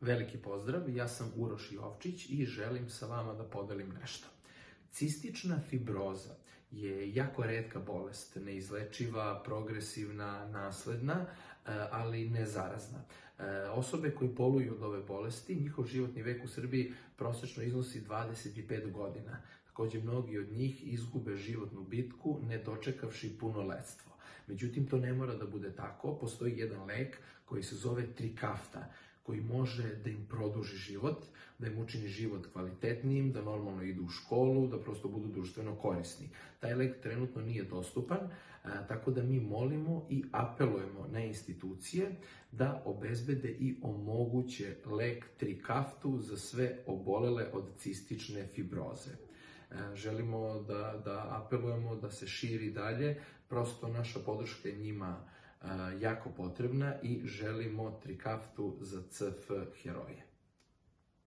Veliki pozdrav, ja sam Uroš Jovčić i želim sa vama da podelim nešto. Cistična fibroza je jako retka bolest, neizlečiva, progresivna, nasledna, ali ne zarazna. Osobe koje boluju od ove bolesti, njihov životni vek u Srbiji prosečno iznosi 25 godina. Takođe, mnogi od njih izgube životnu bitku ne dočekavši punoletstvo. Međutim, to ne mora da bude tako. Postoji jedan lek koji se zove Trikafta, koji može da im produži život, da im učini život kvalitetnijim, da normalno idu u školu, da prosto budu društveno korisni. Taj lek trenutno nije dostupan, tako da mi molimo i apelujemo na institucije da obezbede i omoguće lek Trikaftu za sve obolele od cistične fibroze. Želimo da apelujemo da se širi dalje, prosto naša podrška je njima jako potrebna i želimo Trikaftu za CF heroje.